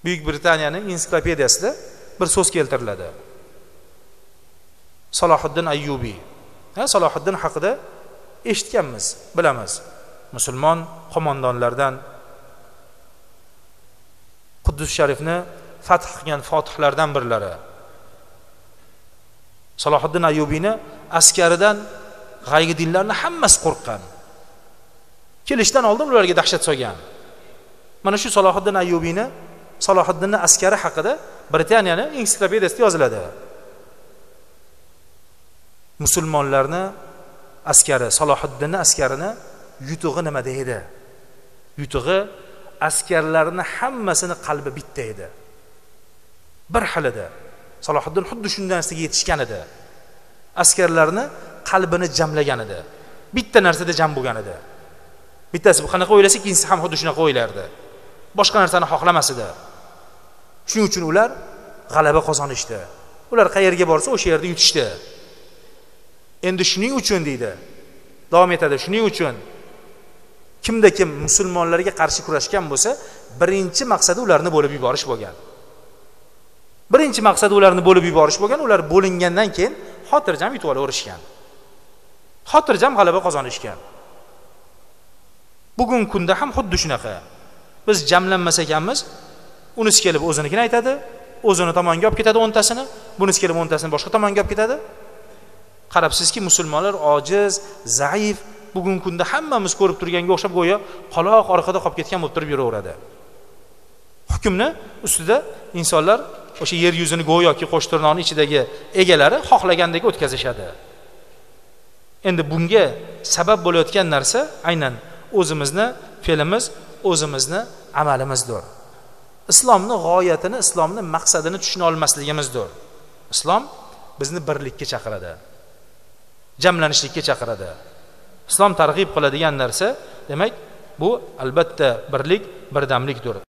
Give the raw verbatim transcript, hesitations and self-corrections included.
Buyuk Britaniyaning ensiklopediyasida bir so'z keltiriladi. Salohiddin Ayyubiy. Ha, Salohiddin haqida eshitganmiz, bilamiz. Musulmon qo'mondonlardan, Quddus sharifni fath qilgan fotihlardan birlari. Salohiddin Ayyubiyni askaridan g'ayri dinlarni hammasi qo'rqqan. Kelishdan oldin ularga dahshat solgan. Mana shu Salohiddin Ayyubiyni, Salohiddinning askari haqida Britaniyaning ensiklopediyasida yoziladi. Musulmonlarni askari, Salohiddinning askarini yutug'i nimada edi? Yutug'i askarlarni hammasini qalbi bitta edi. Bir xil edi. Salohiddin xuddi shundan narsaga yetishgan edi. Askarlarni qalbini jamlagan edi. Bitta narsada jam bo'lgan edi. Bittasi bu qanaqa o'ylasa, ikkinchisi ham xuddi shunaqa o'ylardi. Boshqa narsani xohlamas edi. Shuning uchun ular g'alaba qozonishdi. Ular qayerga borsa o'sha yerda yutishdi. Endi shuning uchun deydi. Davom etadi. Shuning uchun kimda kim musulmonlarga qarshi kurashgan bo'lsa, birinchi maqsadi ularni bo'lib yuborish bo'lgan. Birinchi maqsadi ularni bo'lib yuborish bo'lgan. Ular bo'lingandan keyin xotirjam yutib olaverishgan. Xotirjam g'alaba qozonishgan. Bugungi kunda ham xuddi shunaqa. Biz jamlanmas ekanmiz, unisi kelib o'zinikini aytadi, o'zini tomonga olib ketadi o'ntasini, bunisi kelib o'ntasini boshqa tomonga olib ketadi. Qarabsizki, musulmonlar ojiz, zaif, bugungi kunda hammamiz ko'rib turganga o'xshab go'yo qaloq orqada qolib ketgan bo'lib turib yuraveradi. Hukmni ustida insonlar o'sha yer yuzini go'yoki qo'shtirnoqning ichidagi egalari xohlagandek o'tkazishadi. Endi bunga sabab bo'layotgan narsa aynan o'zimizni fe'limiz, o'zimizni amalimizdir. Islomning g'oyatini, islomning maqsadini tushuna olmasligimizdir. Islom bizni birlikka chaqiradi. Jamlanishlikka chaqiradi. Islom targ'ib qiladigan narsa, demak, bu albatta birlik, birdamlikdir.